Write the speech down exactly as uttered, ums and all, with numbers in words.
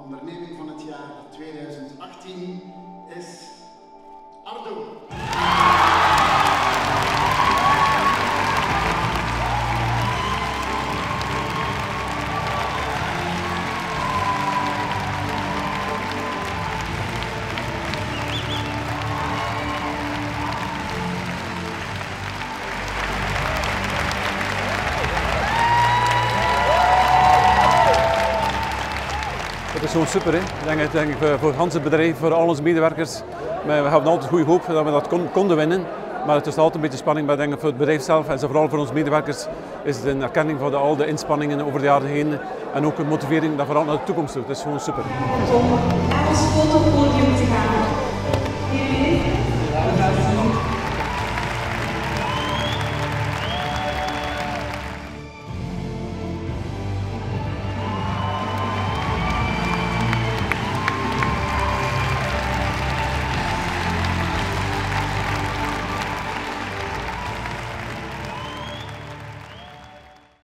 onderneming van het jaar tweeduizend achttien is Ardo. Het is gewoon super, hè. Ik denk, denk ik, voor het hele bedrijf, voor al onze medewerkers. We hebben altijd goede hoop dat we dat kon, konden winnen. Maar het is altijd een beetje spanning. Maar ik denk voor het bedrijf zelf en vooral voor onze medewerkers is het een erkenning voor de, al de inspanningen over de jaren heen. En ook een motivering dat vooral naar de toekomst toe. Het is gewoon super. Om naar ons fotopodium te gaan.